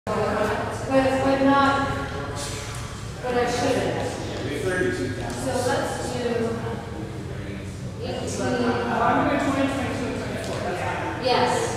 But not, but I shouldn't. So let's do 18. I'm going to 20, 22, and 24. Yes.